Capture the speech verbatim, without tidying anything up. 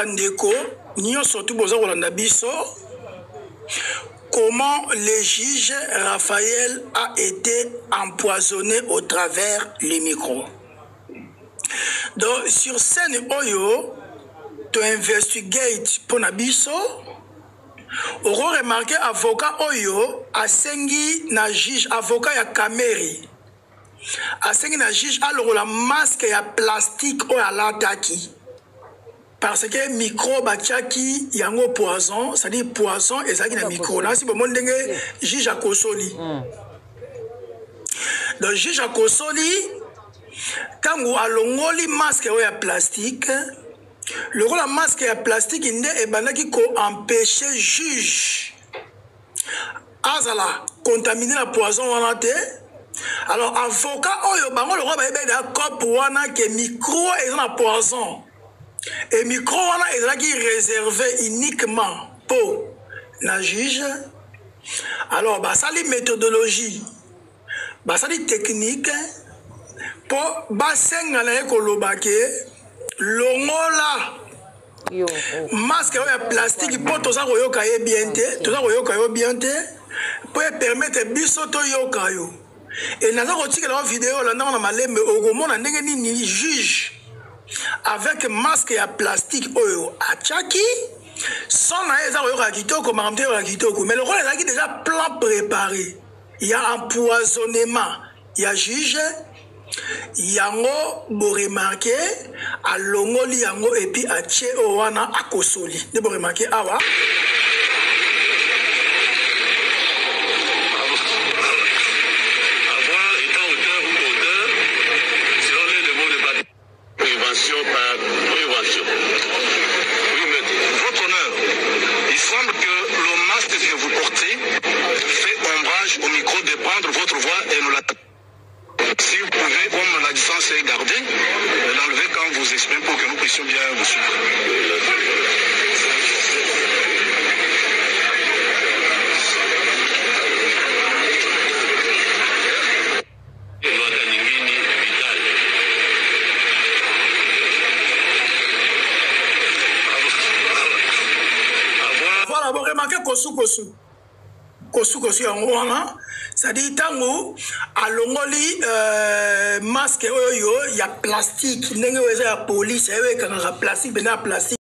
bandeko, nous surtout besoin de biso. Comment le juge Raphaël a été empoisonné au travers les micros. Donc, sur scène Oyo, tu investigates pour Nabiso. On a remarqué avocat Oyo a sengi na juge avocat ya Kameri. A sengi na juge alors la masque ya plastique o ya lataki. Parce que micro bachaki yango poison, ça dit poison et ça qui na micro. Là si bon ndenge juge a kosoli. Donc juge a kosoli tango alongoli masque o ya plastique. Le rôle de masque et plastique est ko empêcher juge azala contaminer la poison wana te. Alors avocat oyo bango le roi ba ebe da cop wana ke micro est na poison. Et micro wana est qui réservé uniquement pour la juge. Alors bah ça les méthodologie. Bah ça les techniques pour basenga na ko lobake longola masque ya plastique pour toza koyoka ye bien te toza koyoka yo bien te pour permettre biso to yoka yo et naza kotika la vidéo la na malembe okomona ndenge nini juge avec masque ya plastique oyo achaki sans na eza koyoka kitoko makamte ya kitoko mais le rôle est déjà plan préparé. Il y a empoisonnement, il y a juge yango bo remarqué a longoli yango et puis a tché owana a kosoli de bo remarqué awa avoir étant auteur ou auteur selon les mots de prévention par prévention. Oui, mais votre honneur, il semble que le masque que vous portez fait ombrage au micro de prendre votre voix et nous la. Si vous pouvez, comme la distance est gardée, l'enlever quand vous exprimez pour que nous puissions bien vous suivre. Voilà, vous remarquez kosu kosu. Kosu kosu yango wana. C'est-à-dire tango alongoli euh, masque oyo ya plastique ndenge oyo ya police oyo ekanga plastique bena plastique